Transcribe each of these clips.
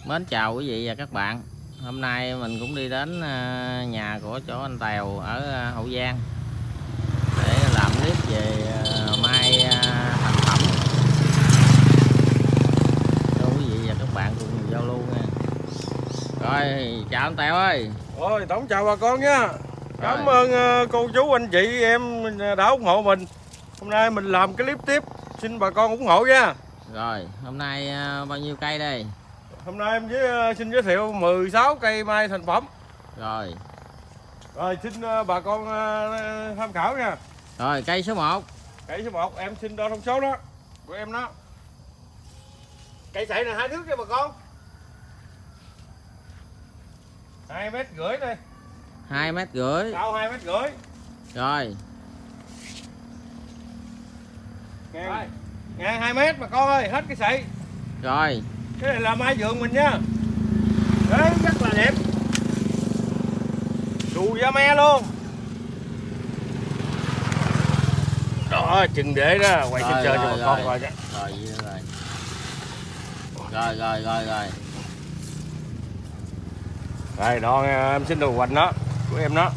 Mến chào quý vị và các bạn. Hôm nay mình cũng đi đến nhà của chỗ anh Tèo ở Hậu Giang để làm clip về mai thành phẩm cho quý vị và các bạn cùng giao lưu nha. Rồi, chào anh Tèo ơi. Rồi, tổng chào bà con nha. Cảm ơn cô chú anh chị em đã ủng hộ mình. Hôm nay mình làm cái clip tiếp, xin bà con ủng hộ nha. Rồi, hôm nay bao nhiêu cây đây? Hôm nay em xin giới thiệu 16 cây mai thành phẩm. Rồi. Rồi xin bà con tham khảo nha. Rồi, cây số 1. Cây số 1 em xin đo thông số đó của em đó. Cây sậy này 2 thước nha bà con. 2,5 mét đây. 2,5 mét. Cao 2,5 mét. Rồi. Ngang 2 mét bà con ơi, hết cái sậy. Rồi. Cái này là mai vườn mình nha. Đấy, rất là đẹp. Đù da me luôn. Đó, chừng để đó, quay trên trời cho bà con coi chứ. Rồi, rồi. Đây, đo em xin đồ hoành đó, của em đó.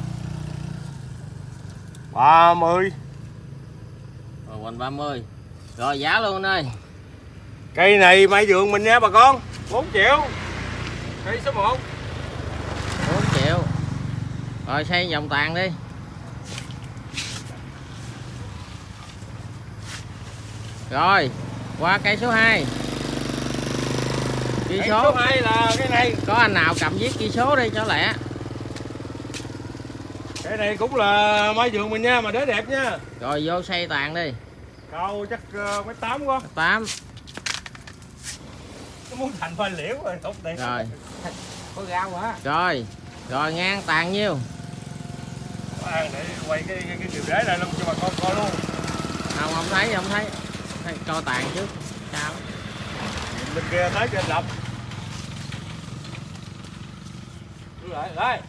30. Rồi, hoành 30. Rồi, giá luôn anh ơi. Cây này mai vườn mình nha bà con, 4 triệu. Cây số 1 4 triệu. Rồi xây vòng tàn đi. Rồi qua cây số 2. Cây số 2 là cái này. Có anh nào cầm viết cây số đi cho lẹ. Cái này cũng là mai vườn mình nha, mà đế đẹp nha. Rồi vô xây tàn đi. Cao chắc 1,8 quá. 8. Nó muốn thành hoa liễu rồi, không tiền. Rồi. Có rau hả? Rồi ngang tàn nhiêu? Để quay cái kiểu đế này luôn cho bà con coi luôn. Không thấy. Coi tàn trước. Sao? Bên kia thấy trên lập. Đây.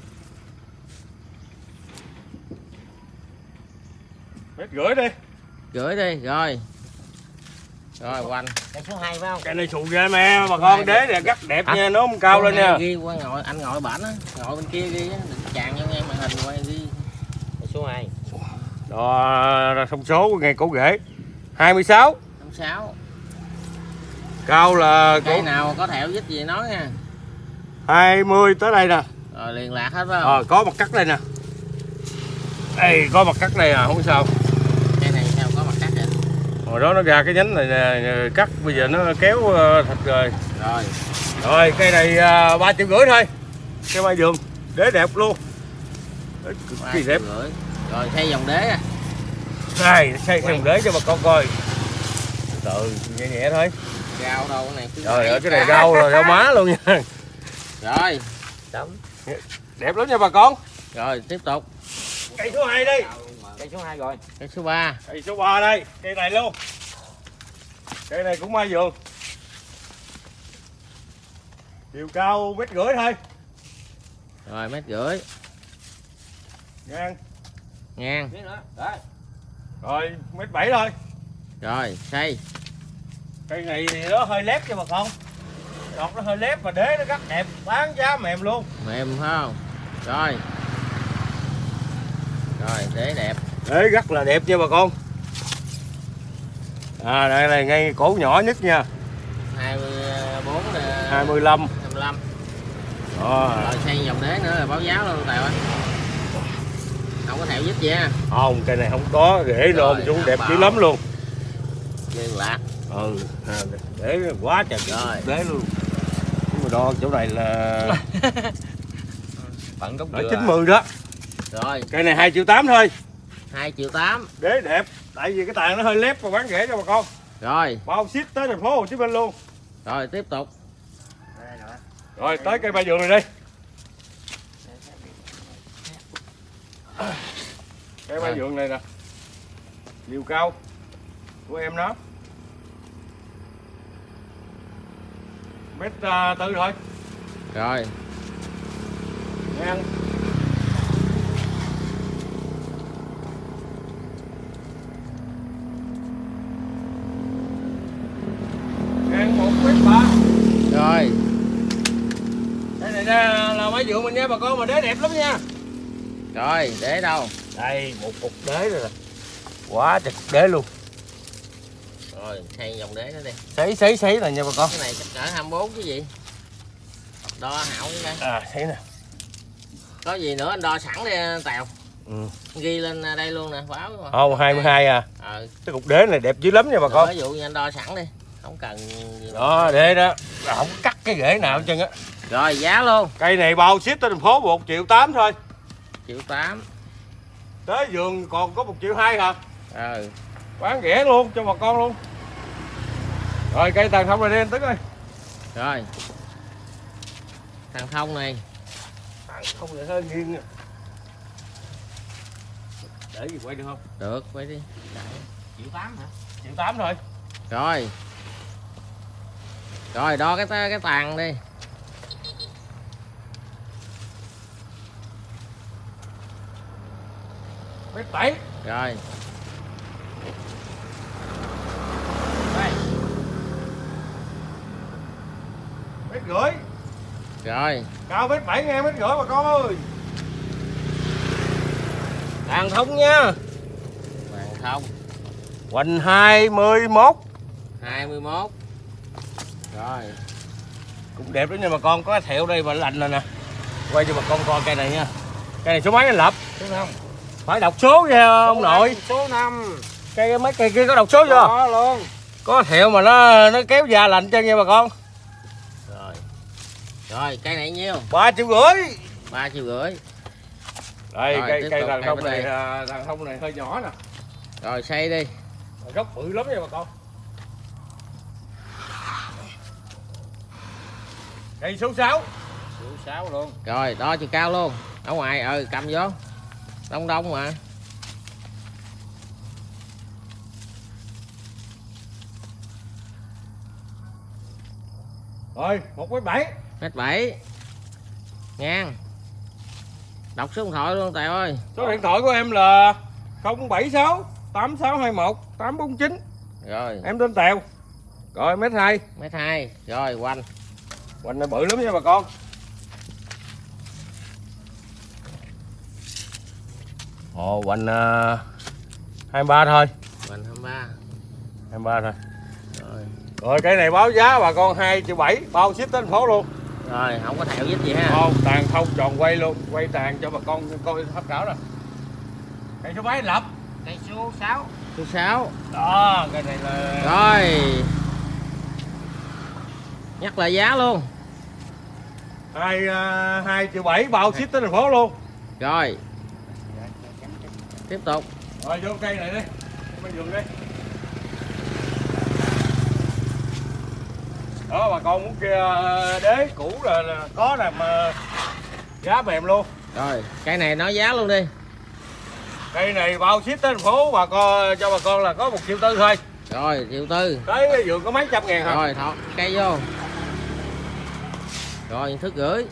1,5 mét đi. Gửi đi, rồi. Rồi quanh. Cây số 2 phải không? Cái này xù ra me bà con, đế này rất đẹp nha, nó không cao lên nha. Ghi qua ngồi, anh ngồi bển á, ngồi bên kia ghi á, đừng chàng vô nghe màn hình quay ghi. Cây số 2. Đó, thông số của ngày cổ rễ 26. 26. Cao là cây nào có thẹo vít gì nói nha. 20 tới đây nè. Rồi liền lạc hết phải không? Có mặt cắt đây nè. Đây có mặt cắt đây à, không sao. Cây này theo có mặt cắt vậy. Hồi đó nó ra cái nhánh này nè, cắt bây giờ nó kéo thịt rồi. Rồi cây này 3,5 triệu thôi. Cây mai vườn, đế đẹp luôn. Cực kỳ đẹp. Rồi xây vòng đế à. Đây, xây vòng đế cho bà con coi. Từ nhẹ thôi. Rau đâu cái này. Trời ơi, cái này rau rồi, rau má luôn nha. Rồi. Đẹp lắm nha bà con. Rồi tiếp tục. Cây số 2 đi. Cây số 2 rồi. Cây số 3. Cây số 3 đây, cây này luôn. Cây này cũng mai vườn. Chiều cao 1,5 mét thôi. Rồi 1,5 mét. Ngang. Rồi 1,7 mét thôi. Rồi xây. Cây này thì nó hơi lép cho bà con. Đọt nó hơi lép mà đế nó rất đẹp, bán giá mềm luôn. Mềm phải không? Rồi đế đẹp. Đế rất là đẹp nha bà con. Đây là ngay cổ nhỏ nhất nha. 24 25. 25. Rồi xây vòng đế nữa là báo giá luôn Tèo á. Không có thẹo vít gì ha. Không, cây này không có, rễ lôm xuống đẹp dữ lắm luôn. Liên lạc. Để quá trời rồi. Đế luôn. Nhưng mà đo chỗ này là Phận gốc dừa 90 đó. Rồi cây này 2,8 triệu thôi. 2,8 triệu. Đế đẹp, tại vì cái tàn nó hơi lép và bán rẻ cho bà con. Rồi bao ship tới thành phố Hồ Chí Minh luôn. Rồi tiếp tục. Rồi tới cây mai vườn này đi. Cây mai vườn này nè, chiều cao của em nó 1,4 mét thôi. Rồi ngang. Ngang 1,3 m. Rồi là máy vườn mình nha bà con, mà đế đẹp lắm nha. Rồi để đâu? Đây một cục đế rồi nè, quá trời cục đế luôn. Rồi thay dòng đế nó đi. Sấy nè nha bà con. Cái này chắc cỡ 24 chứ gì. Đo hảo cái. Sấy nè. Có gì nữa anh đo sẵn đi Tèo. Ghi lên đây luôn nè, báo. Không, 22 à. Cái cục đế này đẹp dữ lắm nha bà con. Ví dụ như anh đo sẵn đi, không cần gì đó đế đó, không cắt cái rễ nào hết trơn á. Rồi giá luôn. Cây này bao ship tới thành phố 1,8 triệu thôi. 1,8 triệu. Tới vườn còn có 1,2 triệu hả? Bán rẻ luôn cho bà con luôn. Rồi cây tàn thông này đi anh Tức ơi. Rồi thằng thông này. Tàn thông này hơi nghiêng nè. Để gì quay được không? Được, quay đi. 1,8 triệu hả? 1,8 triệu thôi. Rồi. Rồi đo cái tàn đi. Mét 7. Rồi. Đây. Mét rưỡi. Rồi. Cao mét 7 nghe, mét rưỡi bà con ơi. Tàn thông nha. Tàn thông. Hoành 21. 21. Rồi. Cũng đẹp đó nha bà con, có cái thẹo đây mà lạnh rồi nè. Quay cho bà con coi cây này nha. Cây này số mấy anh Lập? Số 5. Phải đọc số nha ông nội. Số 5. Cây mấy cây kia có đọc số chưa? Có luôn. Có thẹo mà nó kéo da lạnh cho nha bà con. Rồi. Rồi cây này nhiêu? 3,5 triệu. 3,5 triệu. Đây rồi, cây đàn thông này, đàn thông này hơi nhỏ nè. Rồi xây đi. Gốc bự lắm nha bà con. Cây số 6. Số 6 luôn. Rồi đo chiều cao luôn. Ở ngoài cầm vô. Đông mà. Rồi 1,7 m. 7 ngang. Đọc số điện thoại luôn Tèo ơi. Số điện thoại của em là 076 8621 849. Rồi. Em tên Tèo. Rồi 1,2 m. 1,2 m. Rồi hoành. Hoành này bự lắm nha bà con. Ồ hoành 23 thôi. Hoành 23. 23 thôi. Rồi. Rồi cái này báo giá bà con 2,7 triệu, bao ship tới thành phố luôn. Rồi không có thẹo vít gì ha. Không, tàn thông tròn quay luôn, quay tàn cho bà con coi tham khảo nè. Cây số mấy anh Lập? Cây số 6. Số 6. Đó, cây này là. Rồi. Nhắc lại giá luôn. 2,7 triệu bao ship tới thành phố luôn. Rồi. Tiếp tục. Rồi vô cây này đi. Bên vườn đi. Đó bà con muốn kia đế cũ là có làm giá mềm luôn. Rồi, cây này nói giá luôn đi. Cây này bao ship tới thành phố bà con cho bà con là có 1,4 triệu thôi. Rồi, 1,4 triệu. Tới vườn có mấy trăm ngàn hả? Rồi, thọt cây vô. Rồi, thước rưỡi.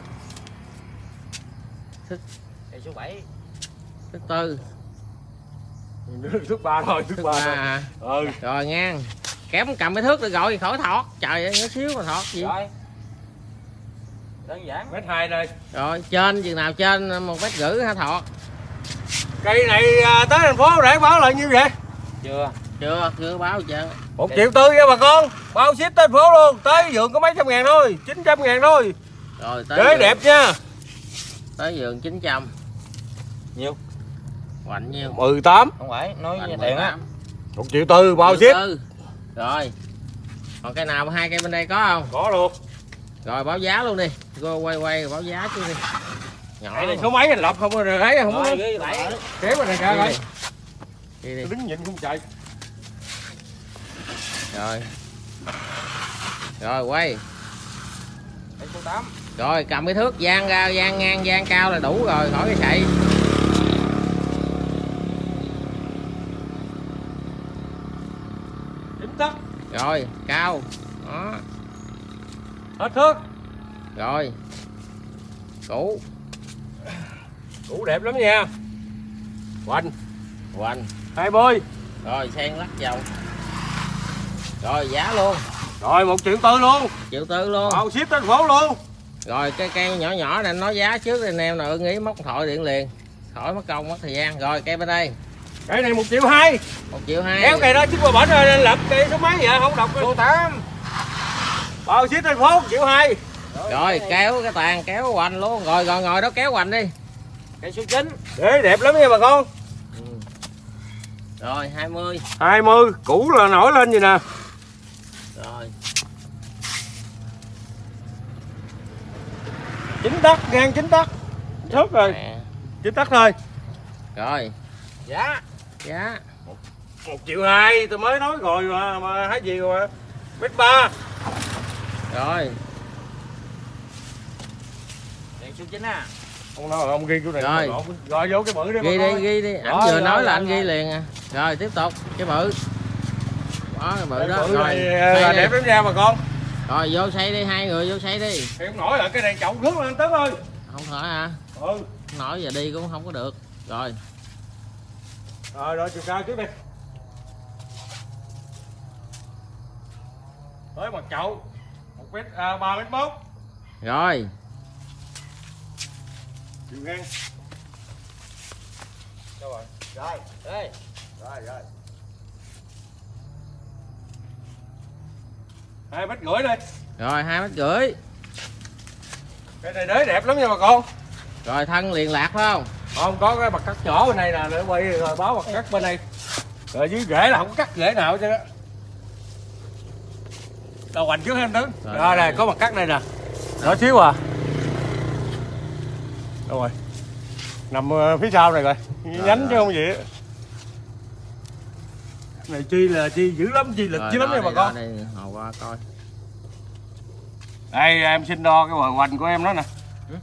Cây số 7. Thước 4. Thước 3 thôi, thước 3 thôi. À. Ừ. Rồi ngang. Kém cầm cái thước rồi gọi khỏi thọt. Trời ơi, nhỏ xíu mà thọt gì. Rồi. Đơn giản. 1,2 m đây. Rồi, trên chừng nào trên 1,5 m hả thọt? Cây này tới thành phố để báo lại nhiêu vậy? Chưa báo chưa. 1,4 triệu nha bà con. Bao ship tới thành phố luôn. Tới vườn có mấy trăm ngàn thôi, 900 ngàn thôi. Rồi tới. Đế đẹp nha. Tới vườn 900. Nhiêu? Hoành nhiêu? 18. Không phải, nói Hoành tiền á. 1,4 triệu bao ship. Rồi. Còn cây nào hai cây bên đây có không? Có luôn. Rồi báo giá luôn đi. Rồi quay báo giá chứ đi. Nhỏ Cây này số mấy anh Lập không rồi thấy không có. Kéo bên này ra coi. Đi. Đứng nhìn không chạy. Rồi. Rồi quay. Cây số 8. Rồi cầm cái thước dang ra, dang ngang, dang cao là đủ rồi, khỏi cái sậy. Chính xác. Rồi, cao. Đó. Hết thước. Rồi. Cũ. Cũ đẹp lắm nha. Hoành. 20. Rồi sen lắc vòng. Rồi giá luôn. Rồi 1,4 triệu luôn. 1,4 triệu luôn. Bao ship tới thành phố luôn. Rồi cái cây nhỏ nhỏ này nói giá trước đi anh em nào ưng ý móc điện thoại điện liền, khỏi mất công mất thời gian. Rồi cây bên đây. Cây này 1,2 triệu. 1,2 triệu. Kéo cây đó chứ qua bển rồi lập cây số mấy vậy không đọc. Số 8. Bao ship thành phố 1,2 triệu. Rồi kéo cái tàn kéo hoành luôn. Rồi ngồi đó kéo hoành đi. Cây số 9. Để đẹp lắm nha bà con. Rồi 20. 20 cũ là nổi lên gì nè. Rồi 9 tấc ngang 9 tấc. Thớt rồi. nè. 9 tấc thôi. Rồi Giá. giá 1,2 triệu tôi mới nói rồi mà hái gì rồi. Mét 3. rồi. Cây số 9 à. Ông nói ông ghi cái này. Rồi. Gọi vô cái bự đi. Ghi đi anh vừa nói là anh ghi liền à. Rồi tiếp tục cái bự đó, cái bự đó. Rồi là đẹp lắm nha bà con. rồi vô xây đi, hai người vô xây đi. Thì không nổi là cái này chậu nước lên Tấn ơi. Không nổi hả? Ừ. Không nổi giờ đi cũng không có được. Rồi Rồi chiều cao trước đi. Tới mặt chậu 3,4 m. rồi Chiều ngang. Đâu rồi? Rồi. Đây. Rồi. 2,5 m đây. rồi 2,5 m. Cái này đế đẹp lắm nha bà con. Rồi thân liền lạc phải không? Không có cái mặt cắt nhỏ bên đây nè, để quay rồi báo mặt cắt bên đây. Rồi dưới rễ là không có cắt rễ nào chứ đó. Đầu hoành trước em Tấn. Rồi này có mặt cắt đây nè. Nhỏ xíu à. Đâu rồi? Nằm phía sau này rồi. Nhánh chứ không gì. Này chi dữ lắm, chi lịch dữ lắm nha bà con. Đây hồi qua coi. Đây em xin đo cái bờ hoành của em đó nè.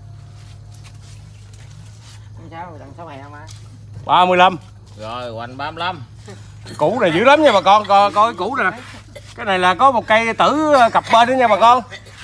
Sao đằng sau hè mà. 35. Rồi hoành 35. Củ này dữ lắm nha bà con, coi cái củ nè. Cái này là có một cây tử cặp bên nữa nha bà con.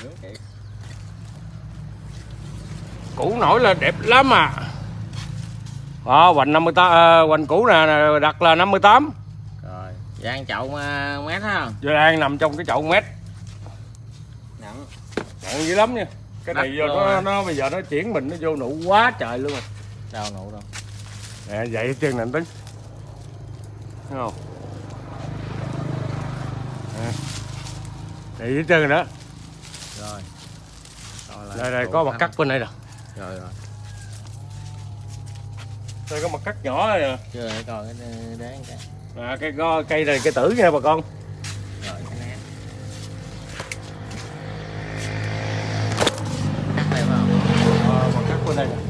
Củ nổi là đẹp lắm à. Hoành 58, hoành củ nè đặt là 58. Rồi gian chậu mét ha. Giờ đang nằm trong cái chậu mét. Nặng. Nặng dữ lắm nha. Cái này giờ nó bây giờ nó chuyển mình nó vô nụ quá trời luôn rồi. Đâu nụ đâu. Nè vậy hết trơn nè anh Tấn. Thấy không? Vậy hết trơn rồi đó. Rồi. Đây có mặt cắt bên đây nè. Rồi. Đây có mặt cắt nhỏ này nè. Chưa để coi cái đế cái. Cây này cây tử nha bà con. Rồi cái nét. Cắt đây phải không? Mặt cắt bên đây nè.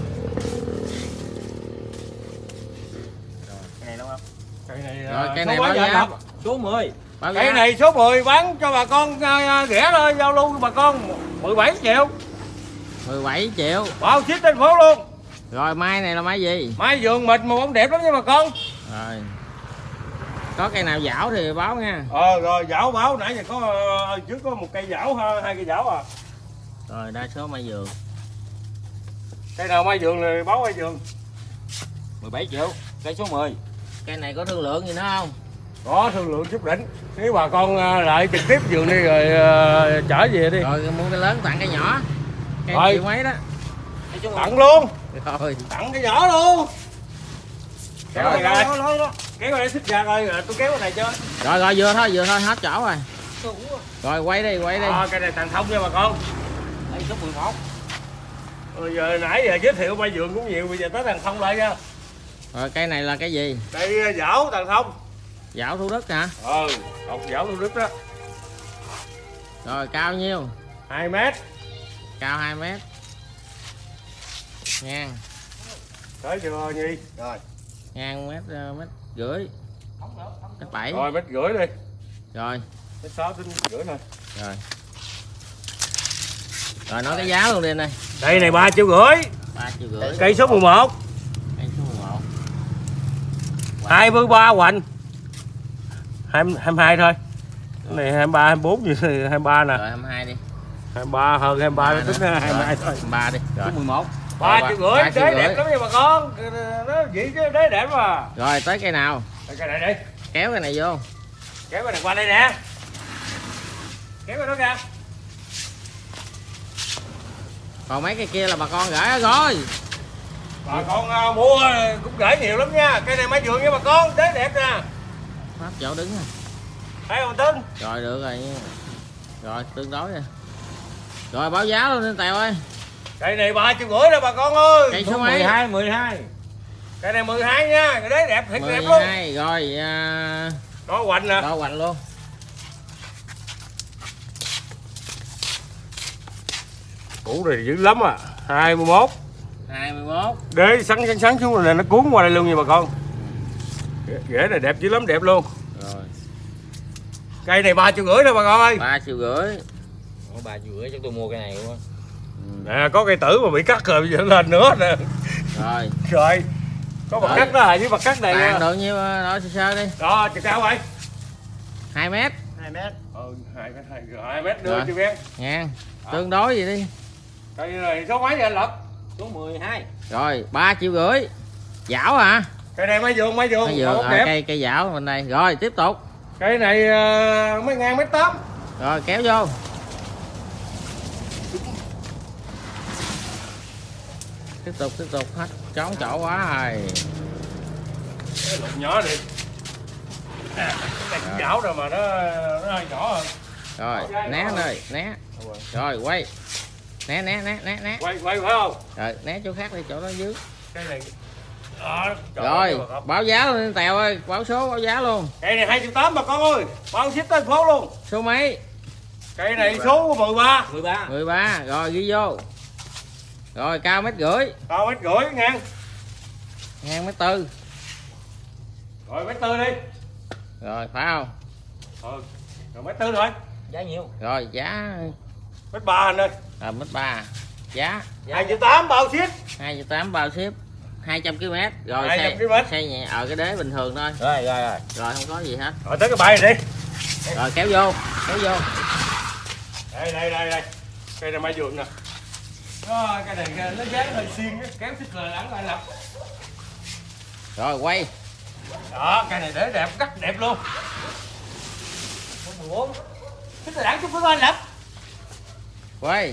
Cái này đúng không? Cây này Rồi cây này bao giá? Số 10. Bao Cây giá? này số 10 bán cho bà con rẻ thôi, giao lưu với bà con 17 triệu. 17 triệu. Bao ship thành phố luôn. Rồi mai này là mai gì? Mai vườn mịt mà bông đẹp lắm nha bà con. Rồi. Có cây nào dảo thì báo nha. Rồi dảo báo nãy giờ có trước có một cây dảo, 2 cây dảo à. Rồi đa số mai vườn. Cây nào mai vườn thì báo mai vườn. 17 triệu. Cây số 10. Cây này có thương lượng gì nữa không? Có thương lượng chút đỉnh. Nếu bà con lại trực tiếp vườn đi rồi chở về đi. Rồi mua cái lớn tặng cái nhỏ. Cây Rồi. triệu mấy đó. Cây số 10. Tặng luôn. Rồi. Tặng cái nhỏ luôn. Kéo Rồi, này ra. rồi. Kéo này xích ra coi rồi tôi kéo cái này cho. Rồi vừa thôi hết chỗ rồi. Rồi quay đi. Cây này tặng thông nha bà con. Cây số 11. Giờ nãy giờ giới thiệu mai vườn cũng nhiều, bây giờ tới tặng thông lại nha. Rồi cây này là cái gì? Cây dảo tặng thông. Dảo Thủ Đức hả? Đọc dảo Thủ Đức đó. Rồi cao nhiêu? 2 mét. Cao 2 mét. Ngang. Tới chưa Nhi? Rồi. Ngang mét rưỡi. Mét 7. Rồi mét rưỡi đi. Rồi. Mét 6 tính rưỡi thôi. Rồi. Rồi nói cái giá luôn đi này. Đây này 3,5 triệu. 3,5 triệu. Cây số 11. Cây số 11. 23 hoành. 22 thôi. Cái này 23, 24 gì 23 nè. Rồi 22 đi. 23 hơn 23 nó tính 22 thôi. 3 đi. Rồi. Số 11. 3,5 triệu. Đế đẹp lắm nha bà con. Nó vậy chứ đế đẹp mà. Rồi tới cây nào? Cây này đi. Kéo cái này vô. Kéo cái này qua đây nè. Kéo cái đó ra. Còn mấy cái kia là bà con gửi rồi. Bà con mua cũng gửi nhiều lắm nha. Cây này mai vườn nha bà con, đế đẹp nè. Pháp chỗ đứng rồi. Thấy không Tưng? Rồi được rồi. Rồi tương đối rồi. Rồi báo giá luôn anh Tèo ơi. Cây này 350 đó bà con ơi. Cây số mấy? 12. Cây này 12 nha, cái đế đẹp thiệt đẹp luôn. 12 rồi Đó hoành nè. đó hoành luôn. Củ này dữ lắm à. 21. 21. Đế sắn xuống này nó cuốn qua đây luôn nha bà con. Rễ này đẹp dữ lắm, đẹp luôn. Rồi. Cây này 350 đó bà con ơi. 3,5 triệu. Ủa 3,5 chắc tôi mua cái này luôn á. Nè có cây tử mà bị cắt rồi bây giờ lên nữa nè. Rồi. Rồi. Có bậc cắt đó với bậc cắt này. Tàn độ nhiêu nói sơ sơ đi. Đó, chiều cao vậy? 2 mét. 2 mét. Ừ, 2 mét đưa chiều ngang. Ngang. Tương đối gì đi. Cây này số mấy vậy anh Lập? Số 12. Rồi 3,5 triệu. Dảo hả? Cây này mấy vuông Mấy không vườn đẹp. cây dảo bên đây. Rồi tiếp tục. Cây này mấy ngàn mét 8. Rồi kéo vô. Tiếp tục hết trốn chỗ quá rồi. Cái lục nhỏ đi. Cái này cũng dảo rồi mà nó hơi nhỏ hơn. Rồi né nơi né. Rồi quay. Né. Quay phải không? Rồi né chỗ khác đi, chỗ đó dưới. Cây này đó, Rồi báo giá luôn anh Tèo ơi, báo số báo giá luôn. cây này 2,8 bà con ơi, bao ship tới phố luôn. Số mấy? Cây này số 13. 13. Rồi ghi vô. Rồi cao 1,5 mét. Cao 1,5 mét ngang. Ngang 1,4 mét. Rồi 1,4 mét đi. Rồi phải không? Ừ. Rồi 1,4 mét rồi. Giá nhiêu? Rồi giá 1,3 anh ơi. 1,3 mét. Giá 2,8 bao ship. 2,8 bao ship. 200 km. Rồi 200 km. xây nhẹ ở cái đế bình thường thôi. Rồi. Rồi không có gì hết. Rồi tới cái bài này đi. Rồi kéo vô. Đây. Cây này mai vườn nè. Đó, cái này nó dáng hơi xiên kéo xích là lãng lại lập. Rồi quay. Đó, cây này để đẹp, cắt đẹp luôn. Số 14. Xích là lãng chút với anh lập. Quay.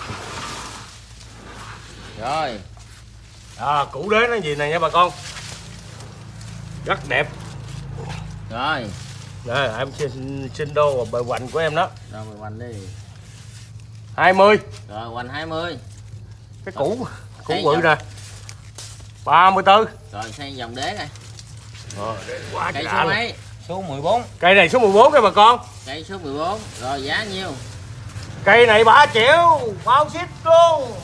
Rồi. Củ đế nó gì này nha bà con. Rất đẹp. Rồi. Đây em xin đô bờ hoành của em đó. Rồi mình hoành đi. 20. Rồi hoành 20. Cái củ Xây bự vòng. nè. 34. Rồi xây vòng đế này. Quá Cây trời số đã. mấy? Số 14. Cây này số 14 nha bà con. Cây số 14. Rồi giá nhiêu? Cây này 3 triệu, bao ship luôn.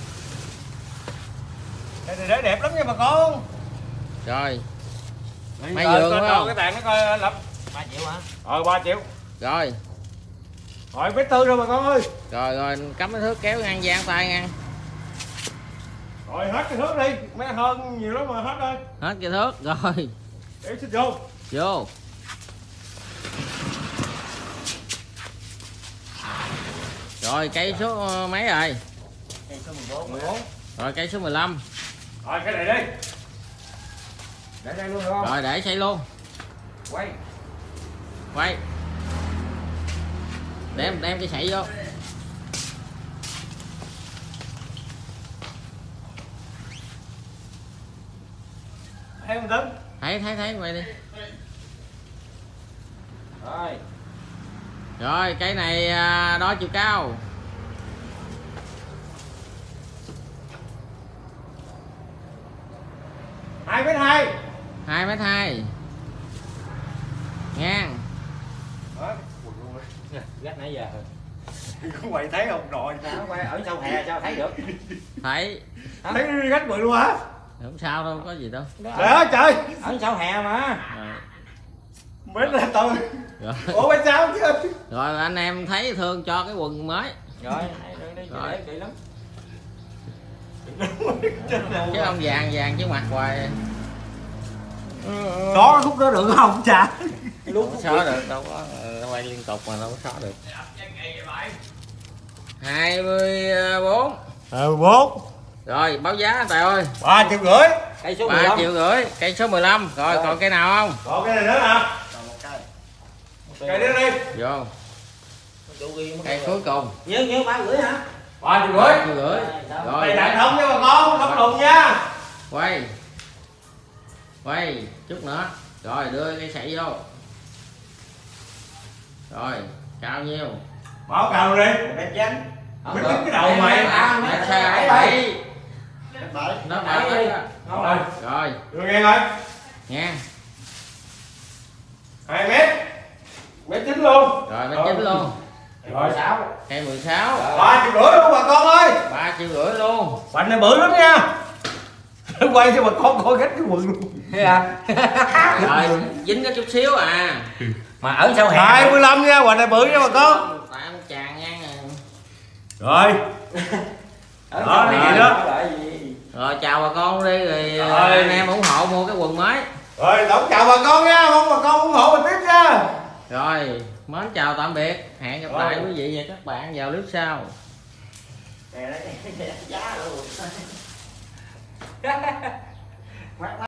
Cây này để đẹp lắm nha bà con. Rồi. Mấy Mấy vườn phải không? cái tàn nó coi anh Lập. 3 triệu hả? 3 triệu. Rồi. Rồi 1,4 rồi bà con ơi. Rồi cắm cái thước kéo ngang dang tay ngang. Rồi hết cái thước đi, mấy hơn nhiều lắm mà hết ơi. Hết cái thước rồi. Để xích vô. Vô. Rồi cây số mấy rồi? Cây số 14. Rồi cây số 15. Rồi cái này đi. Để đây luôn được không? Rồi để xây luôn. Quay. Đem cái sậy vô. Thấy không Tấn? Thấy quay đi. Rồi. Rồi cây này đo chiều cao. 2,2 m. 2,2 m. Ngang. Gắt nãy giờ. Không mày thấy không rồi. Sao quay ở sau hè sao thấy được? Thấy. Thấy gánh bự luôn hả? Không sao đâu, có gì đâu. Trời trời. Ở sau hè mà. Rồi. Mến là tôi. Rồi. Ủa phải sao chứ? Rồi anh em thấy thương cho cái quần mới. Rồi, đi Rồi. kỹ lắm. Chứ ông vàng chứ mặt hoài. Có khúc đó được không chà? Không xóa được, đâu có quay liên tục mà đâu có xóa được. 24. 14. Rồi báo giá anh Tài ơi. 3,5 triệu. Cây số 3,5 15. triệu. Cây số 15. Rồi còn cây nào không? Còn cái này nữa hả? Cây nữa đi. Vô. Cây cuối cùng. Nhớ 3,5 hả? 3,5 triệu rưỡi. Rồi này đạt không nha bà con, không lùn nha. quay chút nữa, rồi đưa cây sậy vô, rồi cao nhiêu Bảo cào đi. Mét chánh. Mét chánh cái đầu mày. mét bảy, nó bảy Rồi. rồi Đưa nghe coi. nha, 2 mét. Mét 9 luôn. rồi mét 9 luôn, Rồi 6. cây 16, 3,5 triệu luôn bà con ơi. 3,5 triệu luôn. Bánh này bự lắm nha. Quay cho bà con coi hết cái quần luôn. Thấy không? Rồi dính có chút xíu à, Mà ở sau hè. 25 nha, quần này bự nha bà con. tại nó chàng nha. Rồi. Ở Đó, sau cái hè gì đó. nó lại gì? Rồi chào bà con đi, rồi Rồi. anh em ủng hộ mua cái quần mới. Rồi, tổng chào bà con nha, mong bà con ủng hộ mình tiếp nha. Rồi mến chào tạm biệt, hẹn gặp lại quý vị và các bạn vào clip sau. Nè, giá luôn.